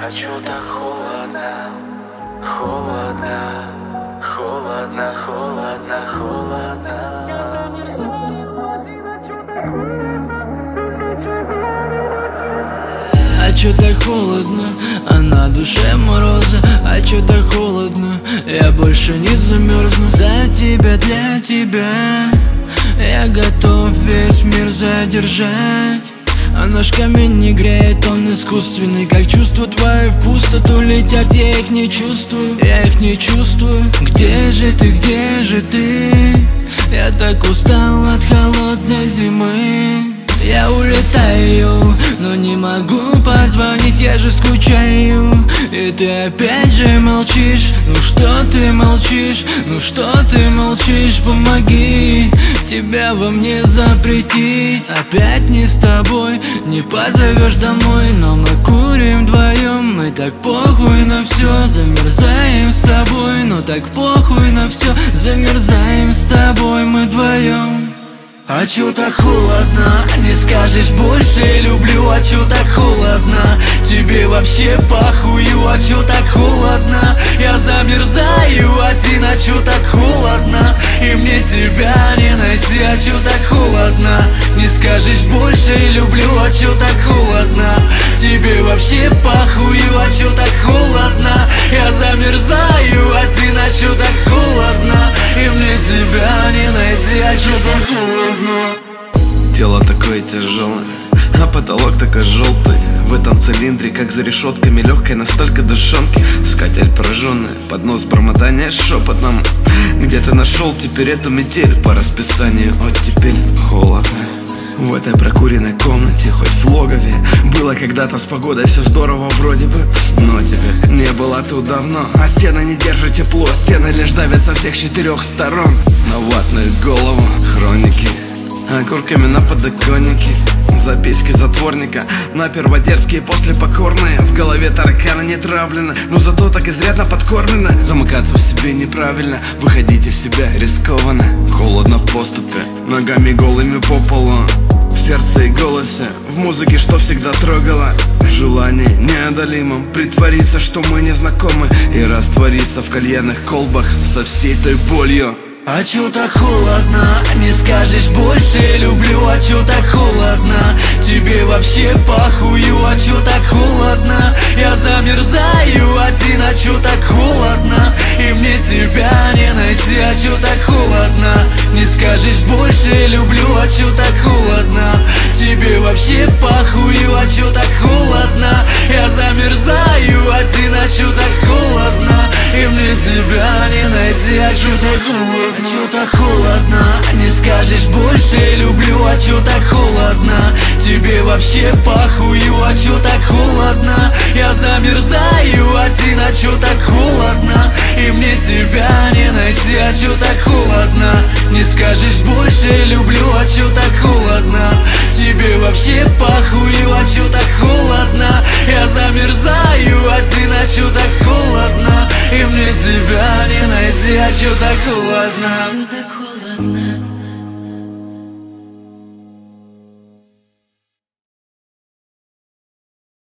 А чё так холодно, холодно, холодно, холодно, холодно. А чё так холодно, а на душе мороза. А чё так холодно, я больше не замерзну. За тебя, для тебя я готов весь мир задержать. А наш камень не греет, он искусственный. Как чувства твои в пустоту летят, я их не чувствую, я их не чувствую. Где же ты, где же ты? Я так устал от холодной зимы. Я улетаю, но не могу позвонить, я же скучаю. И ты опять же молчишь. Ну что ты молчишь, ну что ты молчишь? Помоги, тебя во мне запретить. Опять не с тобой, не позовешь домой. Но мы курим вдвоем, мы так похуй на все. Замерзаем с тобой, но так похуй на все. Замерзаем с тобой мы вдвоем. А чё так холодно, не скажешь больше люблю. А чё так холодно, тебе вообще похую. А чё так холодно, я замерзаю один. А чё так холодно, и мне тебя не найти. А чё так холодно, не скажешь больше люблю. А чё так холодно, тебе вообще похую. А чё так холодно, я замерзаю один. А чё так холодно, и мне тебя не найти. А чё так холодно. Тело такое тяжелое, а потолок такой желтый. В этом цилиндре, как за решетками, легкой настолько душонки. Скатерть прожженная, поднос бормотания шепотом. Где ты нашел теперь эту метель? По расписанию оттепель холодно. В этой прокуренной комнате, хоть в логове, было когда-то с погодой все здорово вроде бы. Но тебя не было тут давно. А стены не держат тепло, стены лишь давят со всех четырех сторон. На ватную голову хроники, окурками на подоконнике, записки затворника на перводерзкие после покорные. В голове тараканы не травлены, но зато так изрядно подкормлены. Замыкаться в себе неправильно, выходить из себя рискованно. Холодно в поступе, ногами голыми по полу. В сердце и голосе, в музыке, что всегда трогало. В желании неодолимом притвориться, что мы не знакомы, и раствориться в кальянных колбах со всей той болью. А чё так холодно, не скажешь больше люблю. А чё так холодно, тебе вообще похую. А чё так холодно, я замерзаю один. А чё так холодно, и мне тебя не найти. А чё так холодно, не скажешь больше люблю. А чё так холодно, тебе вообще похую. А чё так холодно, я замерзаю один. А чё так холодно, и мне тебя не найти. А чё так холодно, а чё так холодно, не скажешь больше люблю. А чё так холодно, тебе вообще похую. А чё так холодно, я замерзаю один. А чё так холодно, и мне тебя не найти. А чё так холодно, не скажешь больше люблю. А чё так холодно, тебе вообще похую. А чё так холодно, я замерзаю один. А чё так холодно, и мне тебя не найти. А чё так холодно.